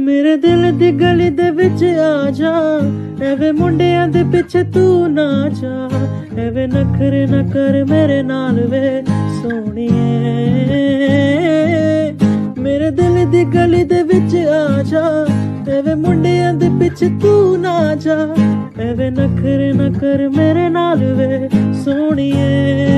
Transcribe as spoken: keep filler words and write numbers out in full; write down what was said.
मेरे दिल दी गली दे विच आ जा, एवे मुंडियां दे पिछे तू ना जा, एवे नखरे ना कर मेरे नाल वे सोहणिए। मेरे दिल दी गली दे विच आ जा, एवे मुंडियां दे पिछे तू ना जा, एवे नखरे ना कर मेरे नाल वे सोहणिए।